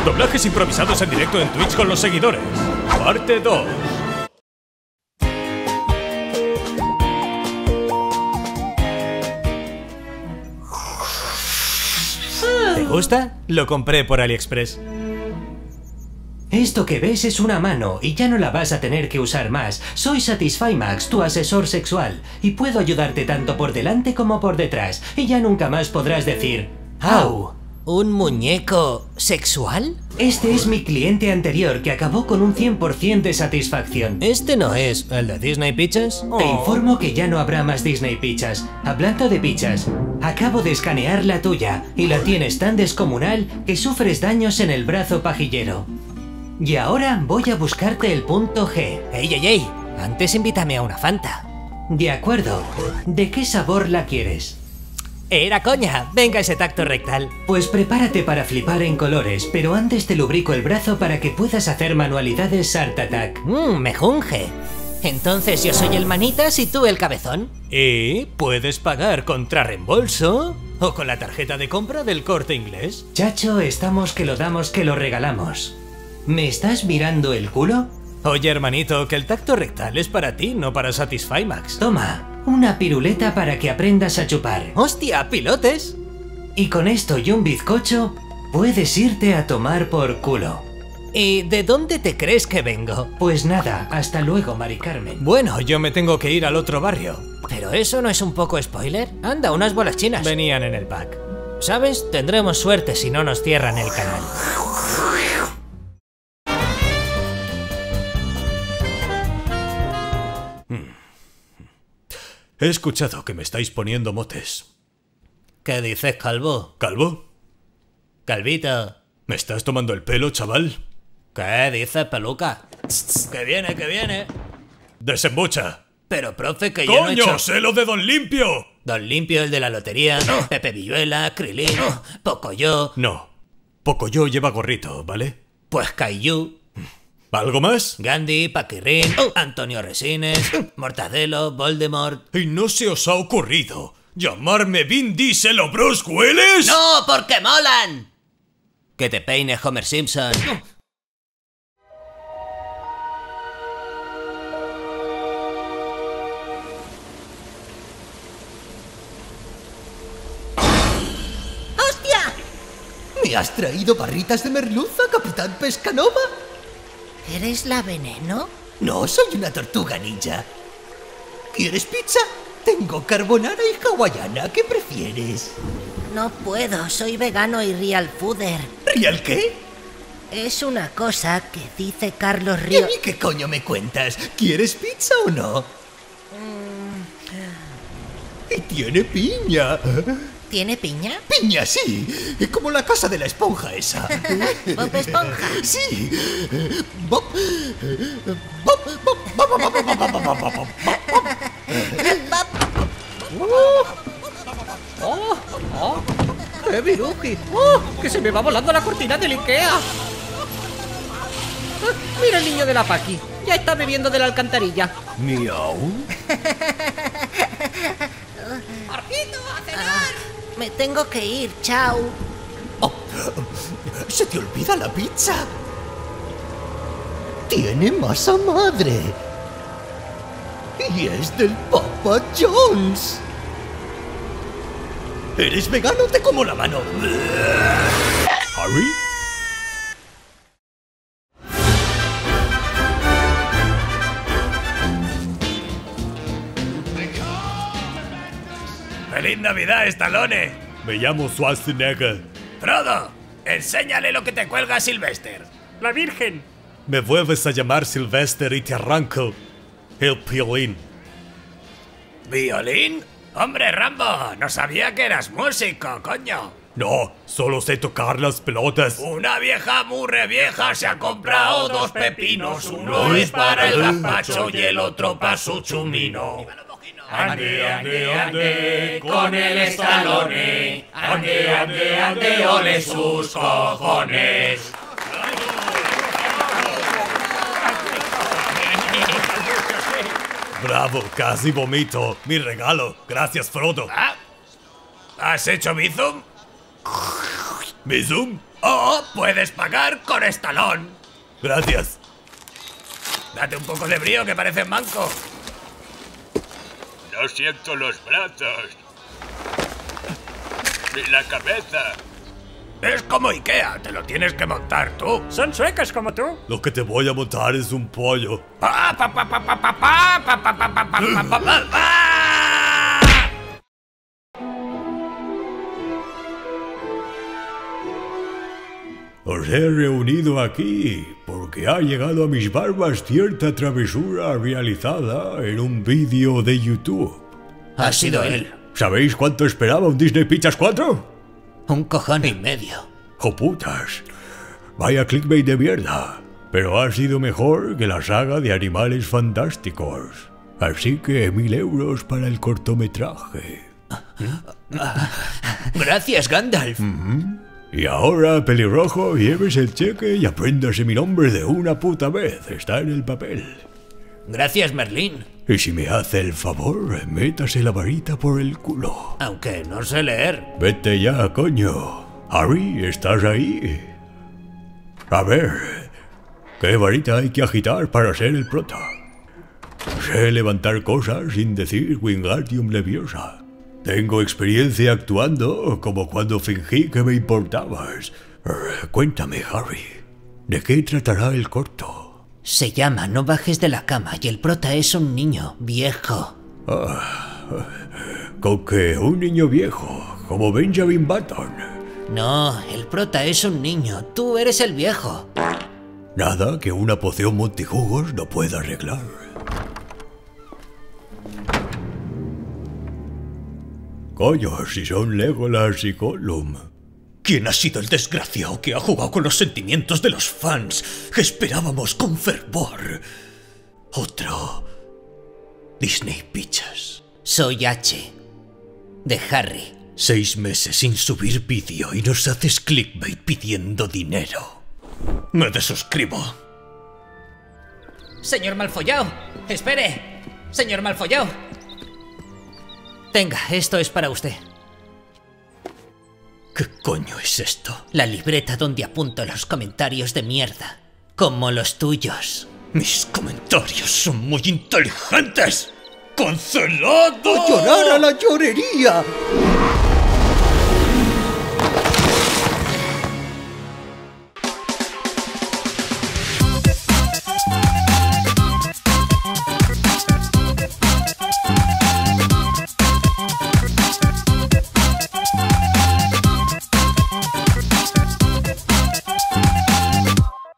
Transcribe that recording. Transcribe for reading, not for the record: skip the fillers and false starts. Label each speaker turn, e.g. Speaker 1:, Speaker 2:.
Speaker 1: Doblajes improvisados en directo en Twitch con los seguidores. Parte 2. ¿Te gusta? Lo compré por AliExpress.
Speaker 2: Esto que ves es una mano y ya no la vas a tener que usar más. Soy SatisfyMax, tu asesor sexual, y puedo ayudarte tanto por delante como por detrás, y ya nunca más podrás decir ¡au!
Speaker 3: ¿Un muñeco sexual?
Speaker 2: Este es mi cliente anterior que acabó con un 100% de satisfacción.
Speaker 3: ¿Este no es el de Disney Pizzas?
Speaker 2: Te informo que ya no habrá más Disney Pizzas. Hablando de pizzas, acabo de escanear la tuya y la tienes tan descomunal que sufres daños en el brazo pajillero. Y ahora voy a buscarte el punto G.
Speaker 3: ¡Ey, ey, ey! Antes invítame a una Fanta.
Speaker 2: De acuerdo. ¿De qué sabor la quieres?
Speaker 3: Era coña. Venga ese tacto rectal.
Speaker 2: Pues prepárate para flipar en colores, pero antes te lubrico el brazo para que puedas hacer manualidades Art Attack.
Speaker 3: Me junge. Entonces yo soy el manitas y tú el cabezón.
Speaker 1: Y puedes pagar contra reembolso o con la tarjeta de compra del Corte Inglés.
Speaker 2: Chacho, estamos que lo damos que lo regalamos. ¿Me estás mirando el culo?
Speaker 1: Oye, hermanito, que el tacto rectal es para ti, no para SatisfyMax.
Speaker 2: Toma, una piruleta para que aprendas a chupar.
Speaker 3: ¡Hostia, pilotes!
Speaker 2: Y con esto y un bizcocho, puedes irte a tomar por culo.
Speaker 3: ¿Y de dónde te crees que vengo?
Speaker 2: Pues nada, hasta luego, Mari Carmen.
Speaker 1: Bueno, yo me tengo que ir al otro barrio.
Speaker 3: ¿Pero eso no es un poco spoiler? Anda, unas bolas chinas.
Speaker 1: Venían en el pack.
Speaker 3: ¿Sabes? Tendremos suerte si no nos cierran el canal.
Speaker 1: He escuchado que me estáis poniendo motes.
Speaker 3: ¿Qué dices, calvo?
Speaker 1: ¿Calvo?
Speaker 3: Calvito.
Speaker 1: ¿Me estás tomando el pelo, chaval?
Speaker 3: ¿Qué dices, peluca? Que viene, que viene.
Speaker 1: ¡Desembucha!
Speaker 3: Pero, profe, que yo no he
Speaker 1: ¡Coño,
Speaker 3: hecho...
Speaker 1: sé lo de Don Limpio!
Speaker 3: Don Limpio, el de la lotería, Pepe Villuela, Krilin, Pocoyo...
Speaker 1: No, Pocoyo lleva gorrito, ¿vale?
Speaker 3: Pues Caillou,
Speaker 1: ¿Algo más?
Speaker 3: Gandhi, Paquirrín, Antonio Resines, Mortadelo, Voldemort...
Speaker 1: ¿Y no se os ha ocurrido llamarme Vin Diesel o Bruce Willis?
Speaker 3: ¡No, porque molan! Que te peines, Homer Simpson.
Speaker 4: ¿Me has traído barritas de merluza, Capitán Pescanova?
Speaker 5: ¿Eres la Veneno?
Speaker 4: No, soy una tortuga ninja. ¿Quieres pizza? Tengo carbonara y hawaiana. ¿Qué prefieres?
Speaker 5: No puedo, soy vegano y real fooder.
Speaker 4: ¿Real qué?
Speaker 5: Es una cosa que dice Carlos
Speaker 4: ¿Y a
Speaker 5: Ríos.
Speaker 4: mí qué coño me cuentas? ¿Quieres pizza o no? Y tiene piña.
Speaker 5: ¿Tiene piña?
Speaker 4: ¡Piña, sí! Como la casa de la esponja esa.
Speaker 5: ¿Bob Esponja?
Speaker 4: Sí. Bob. Bob. Bob. Bob. Bob. Bob. Bob. Bob. Bob. Bob.
Speaker 6: ¡Oh! ¡Qué viruji! ¡Oh! ¡Que se me va volando la cortina del Ikea! ¡Mira el niño de la Paqui! Ya está bebiendo de la alcantarilla.
Speaker 4: Miau.
Speaker 6: ¡Marquito, a cenar!
Speaker 5: Me tengo que ir, chao.
Speaker 4: Oh, se te olvida la pizza. Tiene masa madre. Y es del Papa John's. ¿Eres vegano? Te como la mano.
Speaker 1: ¿Harry?
Speaker 7: ¡Feliz Navidad, Stallone!
Speaker 1: Me llamo Schwarzenegger.
Speaker 7: ¡Frodo! ¡Enséñale lo que te cuelga Sylvester!
Speaker 1: ¡La Virgen! Me vuelves a llamar Sylvester y te arranco el violín.
Speaker 7: ¿Violín? ¡Hombre, Rambo! No sabía que eras músico, coño.
Speaker 1: No, solo sé tocar las pelotas.
Speaker 7: Una vieja murre vieja se ha comprado dos pepinos. Uno es para el gazpacho y el otro para su chumino. Ande, ande, ande, con el Stallone. Ande, ande, ande, ole sus cojones.
Speaker 1: Bravo, casi vomito. Mi regalo. Gracias, Frodo.
Speaker 7: ¿Ah? ¿Has hecho bizum?
Speaker 1: ¿Mi zoom?
Speaker 7: O puedes pagar con Stallone.
Speaker 1: Gracias.
Speaker 7: Date un poco de brío que pareces manco.
Speaker 8: No siento los brazos. Ni la cabeza.
Speaker 7: Es como Ikea, te lo tienes que montar tú.
Speaker 6: Son suecos como tú.
Speaker 1: Lo que te voy a montar es un pollo.
Speaker 7: Pa, pa, pa, pa, pa, pa, pa, pa, pa, pa, pa, pa, pa, pa, pa.
Speaker 9: Os he reunido aquí porque ha llegado a mis barbas cierta travesura realizada en un vídeo de YouTube.
Speaker 3: Ha sido él.
Speaker 9: ¿Sabéis cuánto esperaba un Disney Pictures 4?
Speaker 3: Un cojón y medio.
Speaker 9: ¡Joputas! Vaya clickbait de mierda. Pero ha sido mejor que la saga de Animales Fantásticos. Así que 1000 euros para el cortometraje.
Speaker 3: Gracias, Gandalf.
Speaker 9: Y ahora, pelirrojo, lleves el cheque y apréndase mi nombre de una puta vez. Está en el papel.
Speaker 3: Gracias, Merlín.
Speaker 9: Y si me hace el favor, métase la varita por el culo.
Speaker 3: Aunque no sé leer.
Speaker 9: Vete ya, coño. Harry, ¿estás ahí? A ver, ¿qué varita hay que agitar para ser el prota? Sé levantar cosas sin decir Wingardium Leviosa. Tengo experiencia actuando, como cuando fingí que me importabas. Cuéntame, Harry, ¿de qué tratará el corto?
Speaker 3: Se llama No bajes de la cama y el prota es un niño viejo.
Speaker 9: ¿Con qué? ¿Un niño viejo? ¿Como Benjamin Button?
Speaker 3: No, el prota es un niño. Tú eres el viejo.
Speaker 9: Nada que una poción multijugos no pueda arreglar. Coño, si son Legolas y Gollum.
Speaker 4: ¿Quién ha sido el desgraciado que ha jugado con los sentimientos de los fans que esperábamos con fervor? Otro Disney Pictures.
Speaker 3: Soy H. De Harry.
Speaker 4: 6 meses sin subir vídeo y nos haces clickbait pidiendo dinero. Me desuscribo.
Speaker 3: Señor Malfollao, espere. Señor Malfollao. Tenga, esto es para usted.
Speaker 4: ¿Qué coño es esto?
Speaker 3: La libreta donde apunto los comentarios de mierda. Como los tuyos.
Speaker 4: Mis comentarios son muy inteligentes. ¡Cancelado!
Speaker 6: ¡A llorar a la llorería!